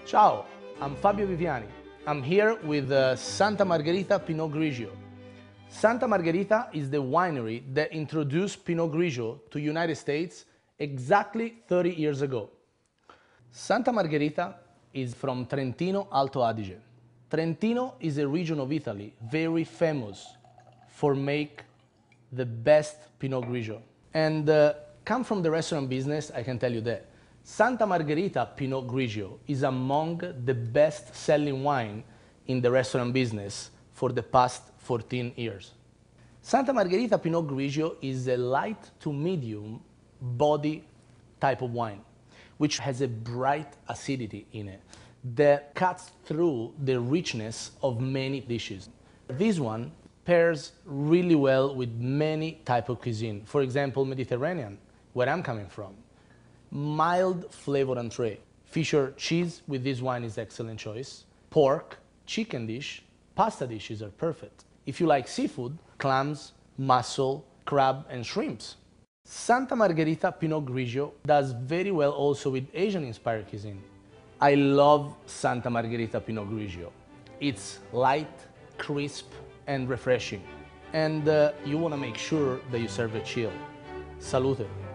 Ciao, I'm Fabio Viviani. I'm here with Santa Margherita Pinot Grigio. Santa Margherita is the winery that introduced Pinot Grigio to United States exactly 30 years ago. Santa Margherita is from Trentino Alto Adige. Trentino is a region of Italy very famous for make the best Pinot Grigio. And come from the restaurant business, I can tell you that Santa Margherita Pinot Grigio is among the best-selling wine in the restaurant business for the past 14 years. Santa Margherita Pinot Grigio is a light to medium body type of wine, which has a bright acidity in it that cuts through the richness of many dishes. This one pairs really well with many types of cuisine. For example, Mediterranean, where I'm coming from. Mild flavor entree. Fish or cheese with this wine is excellent choice. Pork, chicken dish, pasta dishes are perfect. If you like seafood, clams, mussel, crab, and shrimps. Santa Margherita Pinot Grigio does very well also with Asian-inspired cuisine. I love Santa Margherita Pinot Grigio. It's light, crisp, and refreshing. And you want to make sure that you serve it chill. Salute!